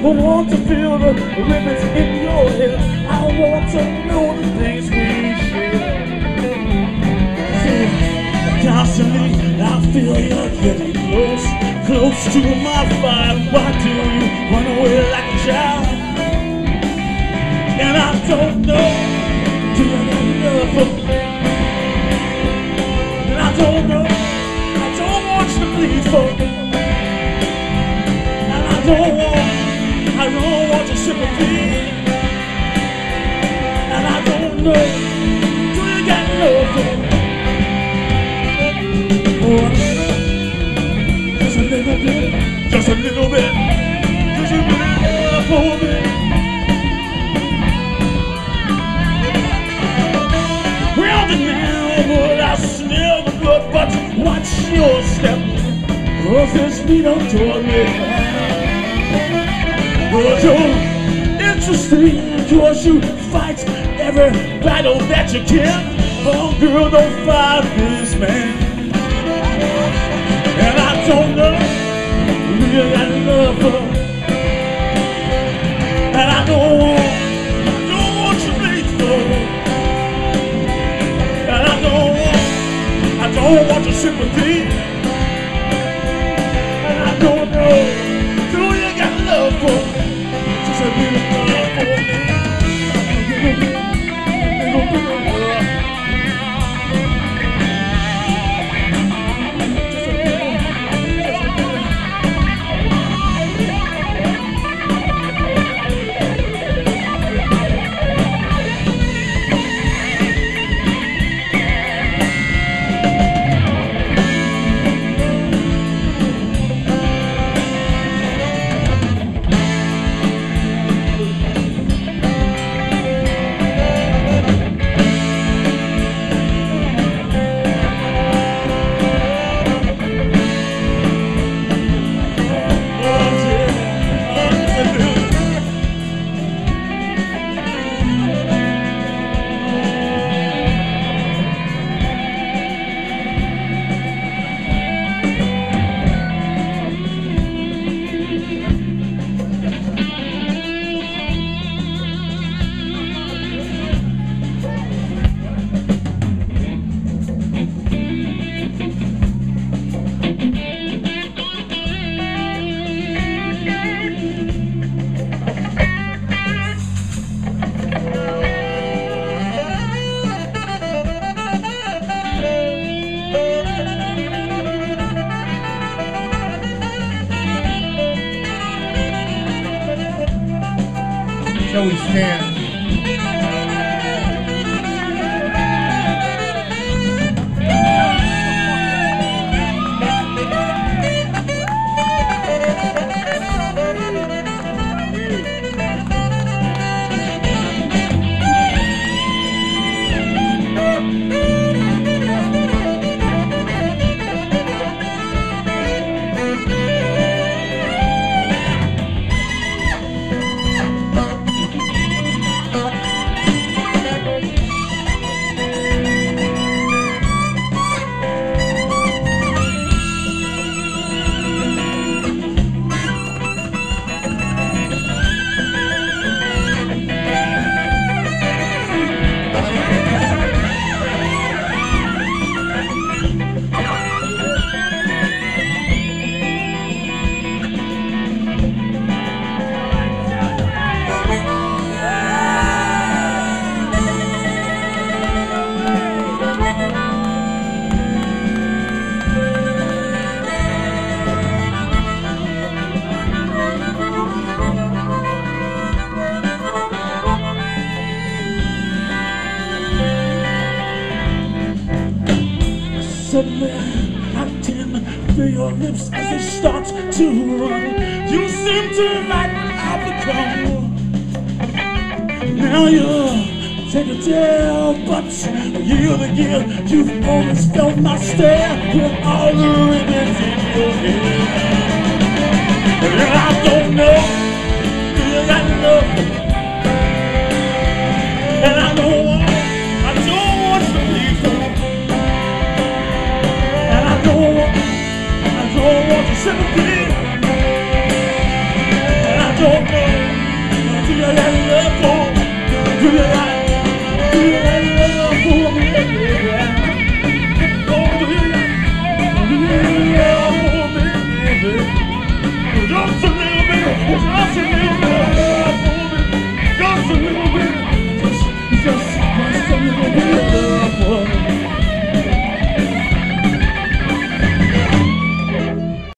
want to feel the ribbons in your hair. I want to know the things we share. See, constantly I feel you getting close, close to my fire. Why do you run away like a child? And I don't know, do you got love for me? And I don't know, I don't want you to bleed for me. And I don't want your sympathy. And I don't know, do you got love for me? Oh, just a little bit, just a little bit, just a little love for me. I smell the blood, but watch your step, 'cause there's freedom toward me. But you're interesting, 'cause you fight every battle that you can. Oh girl, don't fight this man. And I don't know, do you got love for me? And I don't want you to bleed for me. And I don't want your sympathy. And I don't know, do you got love for me? Just a little love for me. A little bit of love. Shall we stand? Suddenly, I can feel your lips as they start to run. You seem to like what I've become. Now you take a dare, but year to year, you've always felt my stare with all the ribbons in your hair. And I don't know, do you got love? And I don't want you to leave for me. And I don't want your sympathy. And I don't know. Do you have love for me? Do you have love for me? Oh, do you have love for me, baby? Just a little bit, just a little bit.